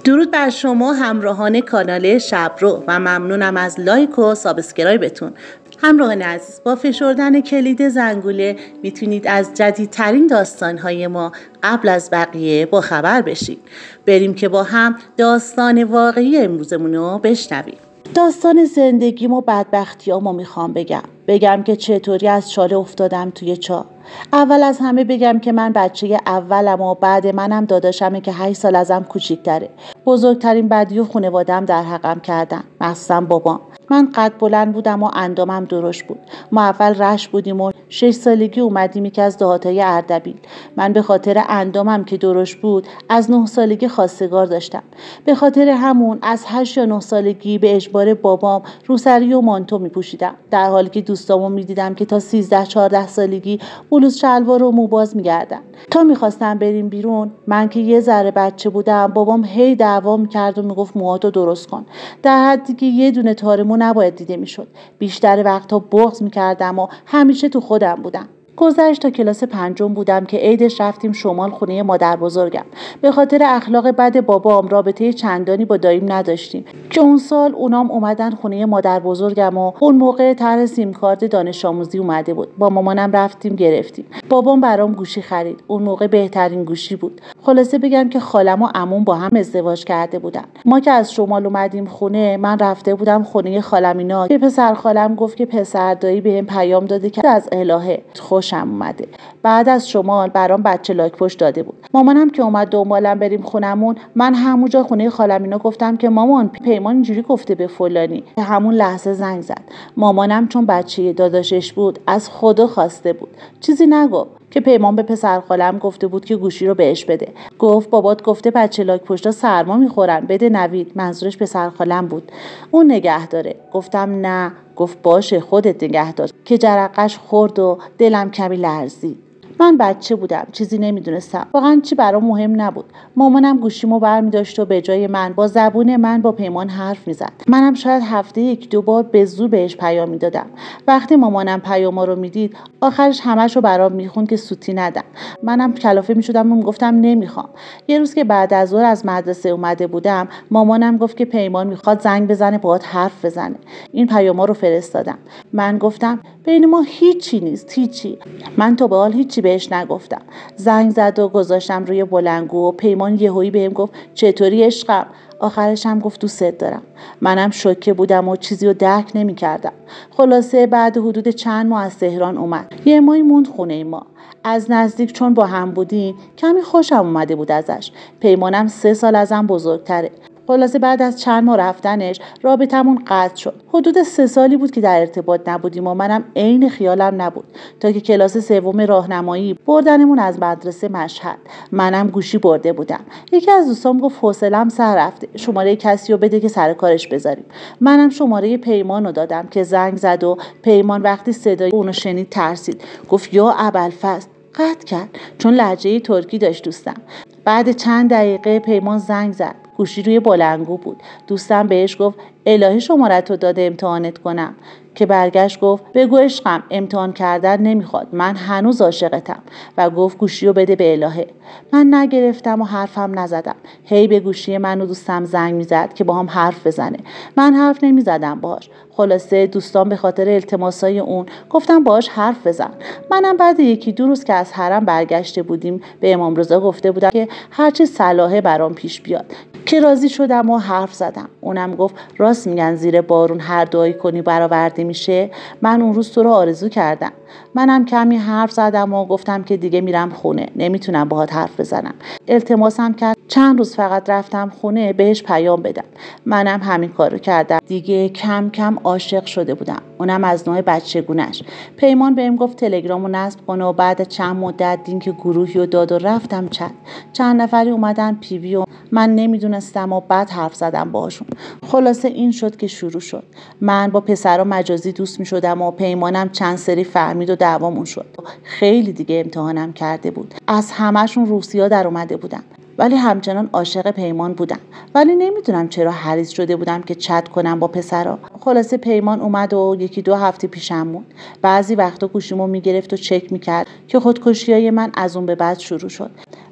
درود بر شما همراهان کانال شبرو و ممنونم از لایک و سابسکرایبتون. همراهان عزیز، با فشردن کلید زنگوله میتونید از جدیدترین داستانهای ما قبل از بقیه با خبر بشید. بریم که با هم داستان واقعی امروزمون رو بشنویم. داستان زندگیم و بدبختیامو میخوام بگم که چطوری از چاله افتادم توی چاه. اول از همه بگم که من بچه اولم و بعد منم داداشمه که 8 سال ازم کوچیک‌تره. بزرگترین بدی و خانواده‌ام در حقم کردن، مخصوصا بابام. من قد بلند بودم و اندامم درشت بود. ما اول رشت بودیم و 6 سالگی اومدیم یکی از دهاتای اردبیل. من به خاطر اندامم که درشت بود از 9 سالگی خواستگار داشتم. به خاطر همون از 8 یا 9 سالگی به اجبار بابام روسری و مانتو میپوشیدم، در حالی که دوستامو میدیدم که تا 13-14 سالگی بلوز شلوار و موباز میگردن. تا میخواستم بریم بیرون، من که یه ذره بچه بودم، بابام هی دعوا میکرد و میگفت موهاتو درست کن، در حدی که یه دونه تارمو نباید دیده میشد. بیشتر وقتا بغض میکردم و همیشه تو خودم بودم. گذشت تا کلاس 5 بودم که عیدش رفتیم شمال خونه مادر بزرگم. به خاطر اخلاق بد بابام رابطه چندانی با داییم نداشتیم که اون سال اونام اومدن خونه مادر بزرگم و اون موقع طرح سیم کارت دانش آموزی اومده بود. با مامانم رفتیم گرفتیم. بابام برام گوشی خرید. اون موقع بهترین گوشی بود. خلاصه بگم که خالم و عموم با هم ازدواج کرده بودن. ما که از شمال اومدیم خونه، من رفته بودم خونه خالم اینا که پسر خالم گفت که پسر دایی بهم پیام داده که از الهه خوشم اومده. بعد از شمال برام بچه لاک پشت داده بود. مامانم که اومد دنبالم بریم خونمون، من همونجا خونه خالم اینا گفتم که مامان پیمان اینجوری گفته به فلانی. همون لحظه زنگ زد. مامانم چون بچه داداشش بود از خدا خواسته بود، چیزی نگفت که پیمان به پسر خالم گفته بود که گوشی رو بهش بده. گفت بابات گفته بچه لاک پشتا سرما میخورن، بده نوید. منظورش پسر خالم بود. اون نگه داره. گفتم نه. گفت باشه خودت نگه دار، که جرقش خورد و دلم کمی لرزید. من بچه بودم، چیزی نمیدونستم، واقعا چی برام مهم نبود. مامانم گوشیمو برمی داشت و به جای من با زبون من با پیمان حرف میزد. منم شاید هفته 1-2 بار به زور بهش پیام میدادم. وقتی مامانم پیاما رو میدید آخرش همشو برام میخوند که سوتی ندم. منم کلافه میشدم و میگفتم نمیخوام. یه روز که بعد از ظهر از مدرسه اومده بودم، مامانم گفت که پیمان میخواد زنگ بزنه باهات حرف بزنه. این پیاما رو فرستادم. من گفتم بین ما هیچی نیست، هیچی. من تا به حال هیچی بهش نگفتم. زنگ زد و گذاشتم روی بلندگو و پیمان یهویی بهم گفت چطوری عشقم؟ آخرش هم گفت دوست دارم. منم شوکه بودم و چیزی رو درک نمی‌کردم. خلاصه بعد حدود چند ماه از تهران اومد. یه ماهی موند خونه ما. از نزدیک چون با هم بودیم کمی خوشم اومده بود ازش. پیمانم 3 سال ازم بزرگتره. خلاصه بعد از چند ماه رفتنش رابطمون قطع شد. حدود 3 سالی بود که در ارتباط نبودیم و منم عین خیالم نبود تا که کلاس 3 راهنمایی بردنمون از مدرسه مشهد. منم گوشی برده بودم. یکی از دوستام گفت حوصله‌ام سر رفته، شماره کسی رو بده که سر کارش بذاریم. منم شماره پیمان رو دادم که زنگ زد و پیمان وقتی صدای اونو شنید ترسید. گفت یا ابوالفضل. قطع کرد چون لهجه ترکی داشت دوستم. بعد چند دقیقه پیمان زنگ زد. گوشی روی بلندگو بود. دوستم بهش گفت الهی شماره‌تو داده امتحانت کنم، که برگشت گفت بگو عشقم امتحان کردن نمیخواد، من هنوز عاشقتم. و گفت گوشی رو بده به الهه. من نگرفتم و حرفم نزدم. هی به گوشی من و دوستم زنگ میزد که با هم حرف بزنه. من حرف نمیزدم باهاش. خلاصه دوستان به خاطر التماسای اون گفتم باهاش حرف بزن. منم بعد 1-2 روز که از حرم برگشته بودیم به امام رضا گفته بودم که هرچی صلاحه برام پیش بیاد، که راضی شدم و حرف زدم. اونم گفت راست میگن زیر بارون هر دعایی کنی برآورده میشه. من اون روز تو رو آرزو کردم. منم کمی حرف زدم و گفتم که دیگه میرم خونه، نمیتونم باهات حرف بزنم. التماسم کرد چند روز فقط رفتم خونه بهش پیام بدم. منم همین کارو کردم. دیگه کم کم عاشق شده بودم، اونم از نوع بچگونش. پیمان بهم گفت تلگرامو نصب کنه و بعد چند مدت لینک گروهی رو داد و رفتم چند نفری اومدن پیوی و من نمیدونستم و بعد حرف زدم باهاشون. خلاصه این شد که شروع شد. من با پسرا مجازی دوست میشدم و پیمانم چند سری فهمید و دعوامون شد. خیلی دیگه امتحانم کرده بود. از همه‌شون روسیا در اومده بودم. ولی همچنان عاشق پیمان بودم. ولی نمیدونم چرا حریص شده بودم که چت کنم با پسرا. خلاصه پیمان اومد و 1-2 هفته پیشم موند. بعضی وقتا گوشیمو میگرفت و چک میکرد که خودکشیای من از اون به بعد شروع شد.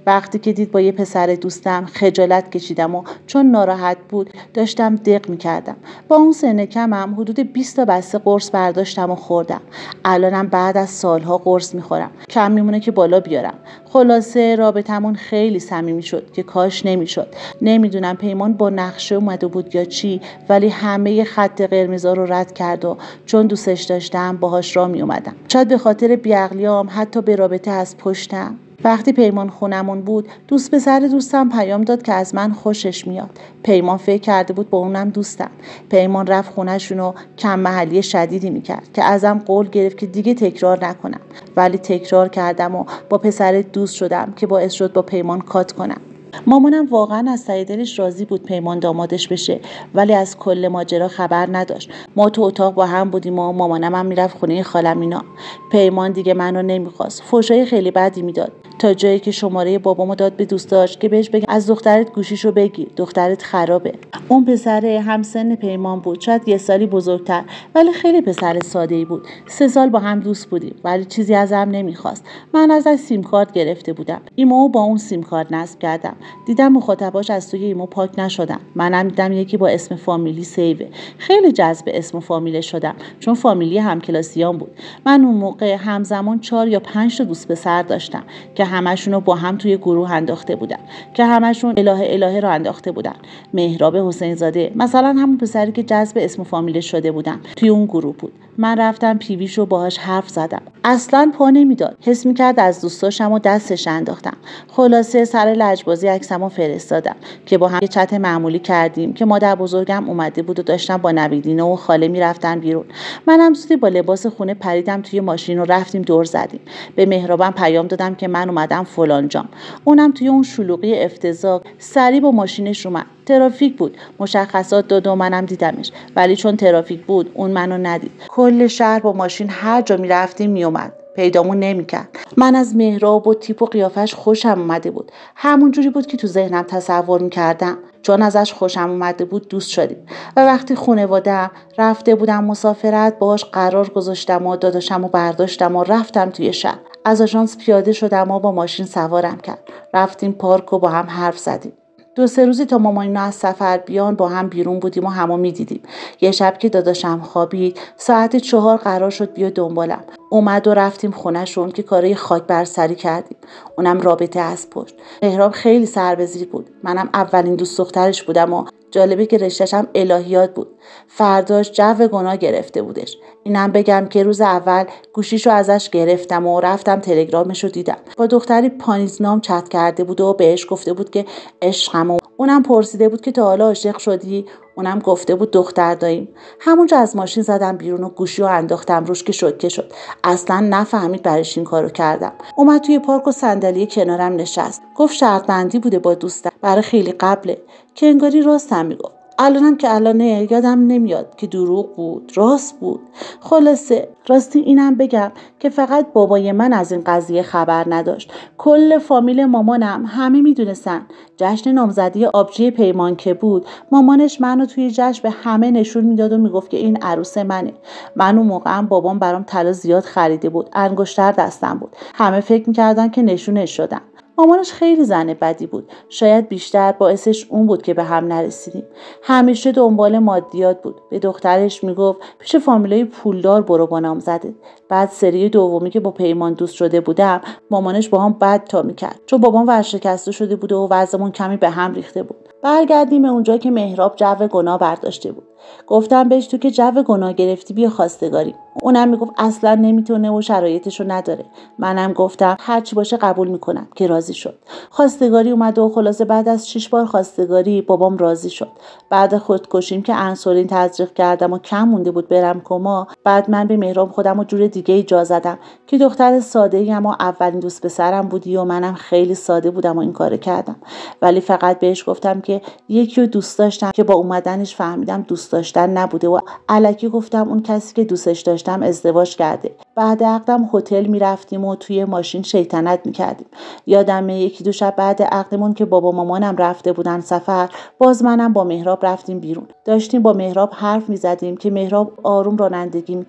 وقتی که دید با یه پسر دوستم خجالت کشیدم و چون ناراحت بود داشتم دق می‌کردم. با اون سن کمم حدود 20 تا بسته قرص برداشتم و خوردم. الانم بعد از سالها قرص می‌خورم. کم میمونه که بالا بیارم. خلاصه رابطمون خیلی صمیمی شد که کاش نمی‌شد. نمیدونم پیمان با نقشه اومده بود یا چی، ولی همه خط قرمزا رو رد کرد و چون دوستش داشتم باهاش راه می اومدم. شاید به خاطر بیعقلیام حتی به رابطه از پشتم. وقتی پیمان خونمون بود دوست پسر دوستم پیام داد که از من خوشش میاد. پیمان فکر کرده بود با اونم دوستم. پیمان رفت خونه‌شون و کم محلی شدیدی میکرد که ازم قول گرفت که دیگه تکرار نکنم، ولی تکرار کردم و با پسر دوست شدم که باعث شد با پیمان کات کنم. مامانم واقعا از ته دلش راضی بود پیمان دامادش بشه، ولی از کل ماجرا خبر نداشت. ما تو اتاق با هم بودیم و مامانم هم میرفت خونه خالم اینا. پیمان دیگه منو نمیخواست. فحشای خیلی بدی میداد، تا جایی که شماره بابامو داد به دوستاش که بهش بگه از دخترت گوشیشو بگیر، دخترت خرابه. اون پسر همسن پیمان بود، شاید یه سالی بزرگتر، ولی خیلی پسر ساده‌ای بود. 3 سال با هم دوست بودیم، ولی چیزی ازم نمیخواست. من ازش سیم کارت گرفته بودم. ایمو با اون سیم کارت نصب کردم. دیدم مخاطباش از توی ایمو پاک نشدن. منم دیدم یکی با اسم فامیلی سیوه. خیلی جذب اسم و فامیل شدم، چون فامیلی همکلاسیام بود. من اون موقع همزمان 4 یا 5 تا دوست پسر داشتم که همشونو با هم توی گروه انداخته بودن، که همشون الهه رو انداخته بودن. مهراب حسین زاده مثلا همون پسری که جذب اسم و فامیل شده بودم توی اون گروه بود. من رفتم پیویشو باهاش حرف زدم. اصلاً پا نمیداد. حس میکرد از دوستاشم و دستش انداختم. خلاصه سر لجبازی عکسمو فرستادم که با هم یه چت معمولی کردیم که مادر بزرگم اومده بود و داشتم با نویدینه و خاله میرفتن بیرون. منم زودی با لباس خونه پریدم توی ماشین و رفتیم دور زدیم. به مهرابم پیام دادم که من اومدم فلان جام. اونم توی اون شلوغی افتضاح سری با ماشینش اومد. ترافیک بود، مشخصات داد و منم دیدمش، ولی چون ترافیک بود اون منو ندید. کل شهر با ماشین هر جا میرفتیم میومد، پیدامون نمیکرد. من از مهراب و تیپ و قیافش خوشم اومده بود. همون جوری بود که تو ذهنم تصور میکردم. چون ازش خوشم اومده بود دوست شدیم و وقتی خانواده‌ام رفته بودم مسافرت باهاش قرار گذاشتم و داداشم و برداشتم و رفتم توی شهر. از آژانس پیاده شدم و با ماشین سوارم کرد. رفتیم پارک و با هم حرف زدیم. 2-3 روزی تا مامانینا از سفر بیان با هم بیرون بودیم و همو میدیدیم. یه شب که داداشم خوابید ساعت 4 قرار شد بیا دنبالم. اومد و رفتیم خونه‌شون که کارای خاک بر سری کردیم. اونم رابطه از پشت. مهراب خیلی سربزیر بود. منم اولین دوست دخترش بودم و جالبه که رشته‌شم الهیات بود. فرداش جو گناه گرفته بودش. اینم بگم که روز اول گوشیشو ازش گرفتم و رفتم تلگرامشو دیدم. با دختری پانیز نام چت کرده بود و بهش گفته بود که عشقم. اونم پرسیده بود که تا حالا عاشق شدی؟ اونم گفته بود دختر داریم. همونجا از ماشین زدم بیرون و گوشیو انداختم روش که شوکه شد. اصلا نفهمید برایش این کارو کردم. اومد توی پارک و صندلی کنارم نشست. گفت شرط بندی بوده با دوستم برای خیلی قبله، که انگاری راستم میگفت. الانم که الانه یادم نمیاد که دروغ بود راست بود. خلاصه راستی اینم بگم که فقط بابای من از این قضیه خبر نداشت. کل فامیل مامانم همه میدونستن. جشن نامزدی آبجی پیمان که بود مامانش منو توی جشن به همه نشون میداد و میگفت که این عروس منه. من اون موقع بابام برام طلا زیاد خریده بود، انگشتر دستم بود. همه فکر میکردن که نشونش شدم. مامانش خیلی زن بدی بود. شاید بیشتر باعثش اون بود که به هم نرسیدیم. همیشه دنبال مادیات بود. به دخترش میگفت پیش فامیلای پولدار برو با نامزده. بعد سری دومی که با پیمان دوست شده بودم مامانش با هم بد تا میکرد، چون بابام ورشکسته شده بود و وضعمون کمی به هم ریخته بود. برگردیم به اونجا که مهراب جو گناه برداشته بود. گفتم بهش تو که جو گناه گرفتی بیا خواستگاری. اونم میگفت اصلا نمیتونه و شرایطشو نداره. منم گفتم هر چی باشه قبول میکنم، که راضی شد. خواستگاری اومد و خلاصه بعد از 6 بار خواستگاری بابام راضی شد. بعد خودکشیم که انسولین تزریق کردم و کم مونده بود برم کما، بعد من به مهراب خودم و جور دیگه ای جا زدم که دختر ساده ایم و اولین دوست پسرم بودی و منم خیلی ساده بودم و این کارو کردم. ولی فقط بهش گفتم که یکی رو دوست داشتم که با اومدنش فهمیدم دوست داشتن نبوده و الکی گفتم اون کسی که دوستش داشتم ازدواج کرده. بعد عقدم هتل میرفتیم و توی ماشین شیطنت میکردیم. یادمه 1-2 شب بعد عقدمون که بابا مامانم رفته بودن سفر، باز منم با مهراب رفتیم بیرون. داشتیم با مهراب حرف میزدیم که مهراب آروم رانندگی میکرد.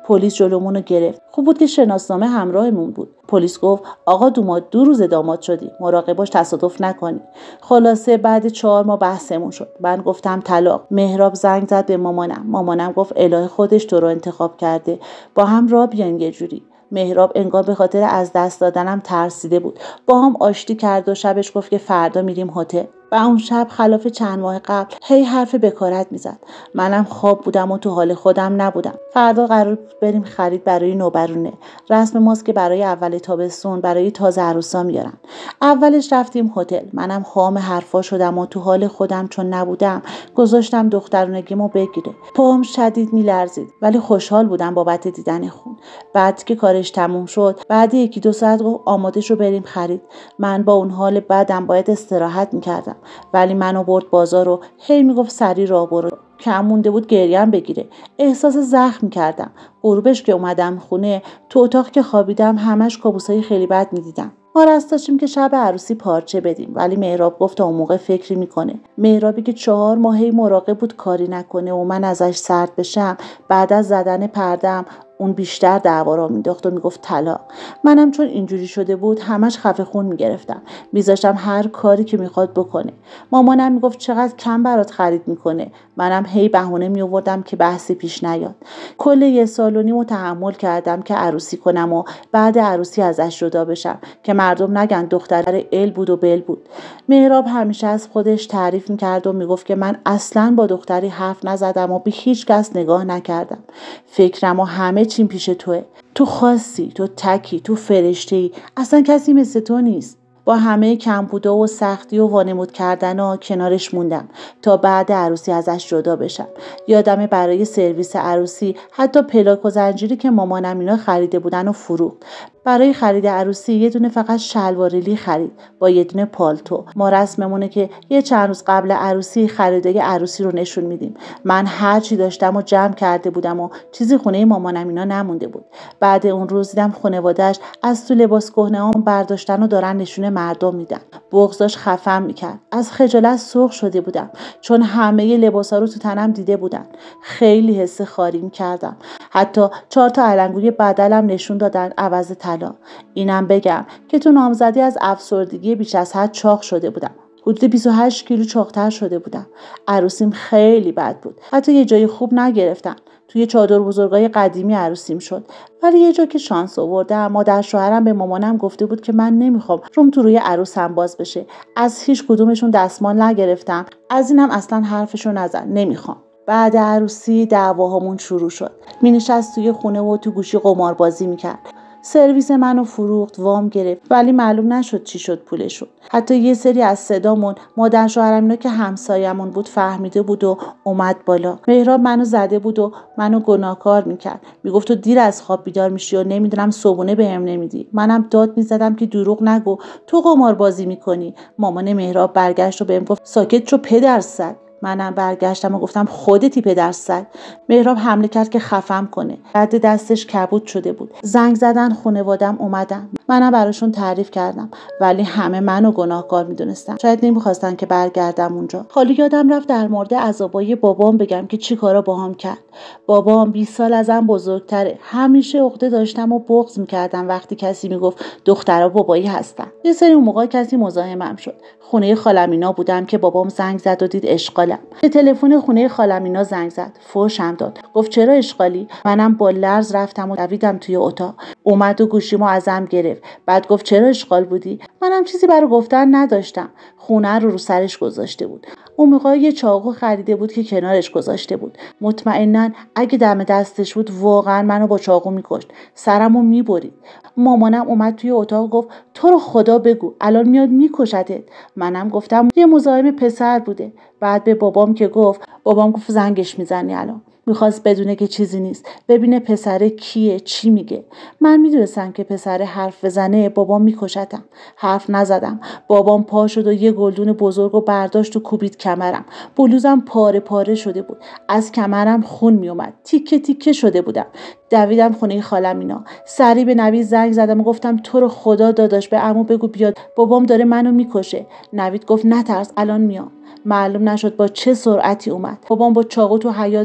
پلیس جلومون رو گرفت. خوب بود که شناسنامه همراهمون بود. پلیس گفت آقا دوماد 2 روز داماد شدی، مراقب باش تصادف نکنی. خلاصه بعد 4 ماه بحثمون شد. من گفتم طلاق. مهراب زنگ زد به مامانم گفت الهی خودش تو رو انتخاب کرده، با هم راه بیان یه جوری. مهراب انگار به خاطر از دست دادنم ترسیده بود. با هم آشتی کرد و شبش گفت که فردا میریم هتل. و اون شب خلاف چند ماه قبل هی حرف بکارت میزد. منم خواب بودم و تو حال خودم نبودم. فردا قرار بود بریم خرید برای نوبرونه. رسم ماست که برای اول تابستون برای تازه عروسا میارن. اولش رفتیم هتل. منم خام حرفا شدم و تو حال خودم چون نبودم گذاشتم دخترونگیمو بگیره. پاهم شدید میلرزید ولی خوشحال بودم بابت دیدن خون. بعد که کارش تموم شد بعد 1-2 ساعت گفت آماده شو بریم خرید. من با اون حال بعدم باید استراحت میکردم ولی منو برد بازار و هی میگفت سری راه برو. کم مونده بود گریم بگیره. احساس زخم کردم. غروبش که اومدم خونه تو اتاق که خوابیدم همش کابوسای خیلی بد میدیدم. ما راست داشتیم که شب عروسی پارچه بدیم ولی مهراب گفت تا اون موقع فکری میکنه. مهرابی که 4 ماهی مراقب بود کاری نکنه و من ازش سرد بشم، بعد از زدن پردم اون بیشتر دعوا را مینداخت و میگفت طلاق. منم چون اینجوری شده بود همش خفه خون میگرفتم. میذاشتم هر کاری که میخواد بکنه. مامانم میگفت چقدر کم برات خرید میکنه. منم هی بهونه میآوردم که بحثی پیش نیاد. کل 1.5 سال تحمل کردم که عروسی کنم و بعد عروسی ازش جدا بشم که مردم نگن دختر ال بود و بل بود. مهراب همیشه از خودش تعریف میکرد و میگفت که من اصلاً با دختری حرف نزدم و به هیچ کس نگاه نکردم. فکرم و همه چیم پیش توه. تو خاصی، تو تکی، تو فرشته‌ای. اصلا کسی مثل تو نیست. با همه کمبودا و سختی و وانمود کردن ها کنارش موندم تا بعد عروسی ازش جدا بشم. یادمه برای سرویس عروسی حتی پلاک و زنجیری که مامانم اینا خریده بودن و فروخت. برای خرید عروسی یه دونه فقط شلواریلی خرید با یه دونه پالتو. ما رسممونه که یه چند روز قبل عروسی خریدای عروسی رو نشون میدیم. من هر چی داشتم و جمع کرده بودم و چیزی خونه مامانم اینا نمونده بود. بعد اون روز دیدم خانواده‌اش از تو لباس کهنه‌ام برداشتن و دارن نشون مردم میدن. بغضش خفم میکرد. از خجالت سرخ شده بودم چون همه لباسا رو تو تنم دیده بودن. خیلی حس خاری میکردم. حتی 4 تا علنگوی بدلم نشون دادن عوض طلا. اینم بگم که تو نامزدی از افسردگی بیش از حد چاق شده بودم. حدود 28 کیلو چاق‌تر شده بودم. عروسیم خیلی بد بود. حتی یه جای خوب نگرفتن. توی چادر بزرگای قدیمی عروسیم شد. ولی یه جا که شانس آوردم مادر شوهرم به مامانم گفته بود که من نمیخوام روم تو روی عروسم باز بشه. از هیچ کدومشون دستمال نگرفتم. از اینم اصلا حرفشو نزن. نمیخوام. بعد عروسی دعواهامون شروع شد. مینشست توی خونه و تو گوشی قماربازی میکرد. سرویس منو فروخت، وام گرفت ولی معلوم نشد چی شد پولشون. حتی یه سری از صدامون مادر شوهرم اینا که همسایمون بود فهمیده بود و اومد بالا. مهراب منو زده بود و منو گناهکار میکرد. میگفت تو دیر از خواب بیدار میشی و نمیدونم صبحونه بهم نمیدی. منم داد میزدم که دروغ نگو، تو قمار بازی میکنی. مامان مهراب برگشت و بهم گفت ساکت شو پدرسگ. منم برگشتم و گفتم خودتی پدرسگ. مهراب حمله کرد که خفم کنه. بعد دستش کبود شده بود. زنگ زدن خانواده‌ام اومدن. منم براشون تعریف کردم ولی همه منو گناهکار میدونستن. شاید نمیخواستن که برگردم اونجا. حالا یادم رفت در مورد عذابای بابام بگم که چی کارا باهام کرد. بابام 20 سال ازم بزرگتره. همیشه عقده داشتم و بغض میکردم وقتی کسی میگفت دخترا بابایی هستن. یه سری اون موقع کسی مزاحمم شد. خونه خالمینا بودم که بابام زنگ زد و دید اشغالم. به تلفن خونه خالمینا زنگ زد. فوشم داد. گفت چرا اشغالی؟ منم با لرز رفتم و دویدم توی اتاق. اومد و گوشیمو ازم گرفت. بعد گفت چرا اشغال بودی؟ منم چیزی برای گفتن نداشتم. خونه رو سرش گذاشته بود. اون موقع یه چاقو خریده بود که کنارش گذاشته بود. مطمئناً اگه دم دستش بود واقعا منو با چاقو میکشت. سرمو میبرید. مامانم اومد توی اتاق گفت تو رو خدا بگو الان میاد میکشتت. منم گفتم یه مزاحم پسر بوده. بعد به بابام که بابام گفت زنگش میزنی الان. میخواست بدونه که چیزی نیست. ببینه پسره کیه، چی میگه. من میدونستم که پسره حرف بزنه بابام میکشتم. حرف نزدم. بابام پا شد و یه گلدون بزرگ و برداشت و کوبید کمرم. بلوزم پاره پاره شده بود. از کمرم خون میومد. تیکه تیکه شده بودم. دویدم خونه خالم اینا. سری به نوید زنگ زدم و گفتم تو رو خدا داداش به عمو بگو بیاد. بابام داره منو میکشه. نوید گفت نترس الان میام. معلوم نشد با چه سرعتی اومد. بابام با چاقو تو حیاط بود و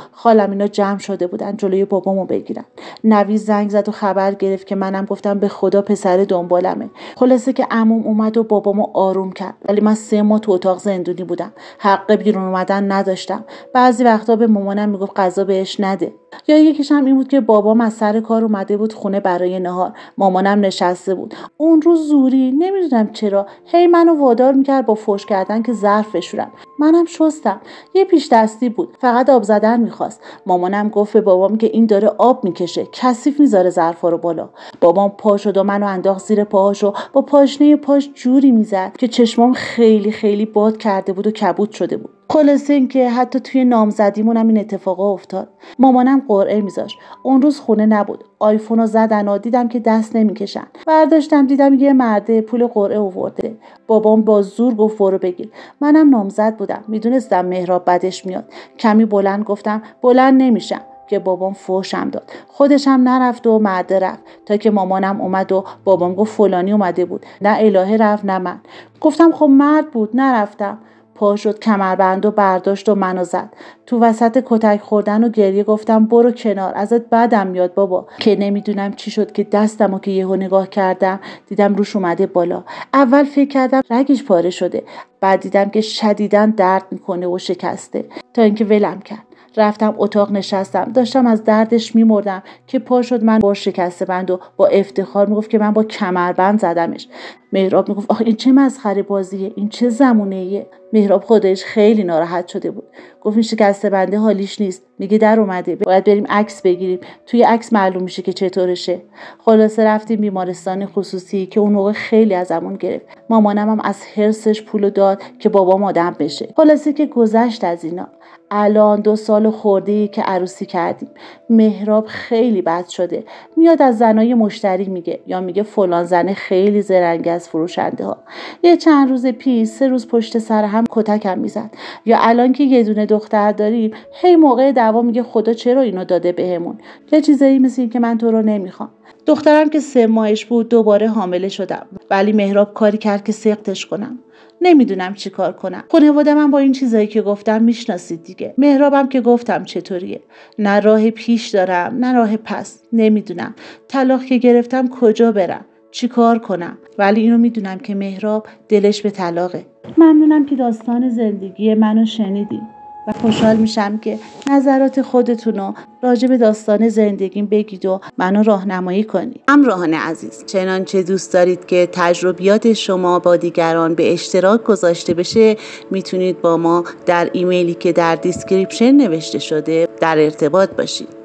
خالم اینا جمع شده بودن جلوی بابامو بگیرن. نوید زنگ زد و خبر گرفت که منم گفتم به خدا پسر دنبالمه. خلاصه که عموم اومد و بابامو آروم کرد، ولی من 3 ماه تو اتاق زندونی بودم. حق بیرون اومدن نداشتم. بعضی وقتا به مامانم میگفت غذا بهش نده. یا یکیش هم این بود که بابام از سر کار اومده بود خونه برای نهار. مامانم نشسته بود. اون روز زوری نمیدونم چرا هی منو وادار میکرد با فحش کردن که ظرف بشورم. منم شستم. یه پیش دستی بود، فقط آب زدن میخواست. مامانم گفت به بابام که این داره آب میکشه، کثیف میذاره ظرفا رو بالا. بابام پا شد و منو انداخت زیر پاهاشو، با پاشنه پاش جوری میزد که چشمام خیلی خیلی باد کرده بود و کبود شده بود. خلاصه این که حتی توی نامزدیمونم این اتفاقا افتاد. مامانم قرعه میذاشت. اون روز خونه نبود. آیفونو زدن و دیدم که دست نمیکشن. برداشتم دیدم یه مرده پول قرعه آورده. بابام با زور گفت برو بگیر. منم نامزد بودم. میدونستم مهراب بدش میاد. کمی بلند گفتم بلند نمیشم، که بابام فحشم داد. خودش هم نرفت و مرده رفت، تا که مامانم اومد و بابام گفت فلانی اومده بود. نه الهه رفت نه من. گفتم خب مرد بود نرفتم. پا شد کمربند و برداشت و منو زد. تو وسط کتک خوردن و گریه گفتم برو کنار، ازت بدم میاد بابا. که نمیدونم چی شد که دستمو که یهو نگاه کردم دیدم روش اومده بالا. اول فکر کردم رگش پاره شده، بعد دیدم که شدیداً درد میکنه و شکسته، تا اینکه ولم کرد. رفتم اتاق نشستم. داشتم از دردش میمردم که پا شد من با شکسته بند و با افتخار میگفت که من با کمربند زدمش. مهراب میگفت آخه این چه مسخره بازیه، این چه زمونه‌ایه. مهراب خودش خیلی ناراحت شده بود. گفت این شکسته بنده حالیش نیست، میگه در اومده، باید بریم عکس بگیریم، توی عکس معلوم میشه که چطورشه. خلاصه رفتیم بیمارستان خصوصی که اون موقع خیلی ازمون گرفت. مامانم هم از حرصش پولو داد که بابام آدم بشه. خلاصه که گذشت از اینا. الان 2 سال خورده‌ای که عروسی کردیم. مهراب خیلی بد شده. میاد از زنای مشتری میگه، یا میگه فلان زنه خیلی زرنگ از فروشنده ها. یه چند روز پیش 3 روز پشت سر هم کتکم میزد. یا الان که یه دونه دختر داریم هی موقع دعوا میگه خدا چرا اینو داده بهمون. یه چیزایی مثل این که من تو رو نمیخوام. دخترم که 3 ماهش بود دوباره حامله شدم، ولی مهراب کاری کرد که سقطش کنم. نمیدونم چی کار کنم. خانواده من با این چیزایی که گفتم میشناسید دیگه. مهرابم که گفتم چطوریه. نه راه پیش دارم نه راه پس. نمیدونم طلاق که گرفتم کجا برم، چی کار کنم. ولی اینو میدونم که مهراب دلش به طلاقه. ممنونم که داستان زندگی منو شنیدین و خوشحال میشم که نظرات خودتونو راجع به داستان زندگیم بگید و منو راهنمایی کنید. همراهان عزیز، چنانچه دوست دارید که تجربیات شما با دیگران به اشتراک گذاشته بشه، میتونید با ما در ایمیلی که در دیسکریپشن نوشته شده در ارتباط باشید.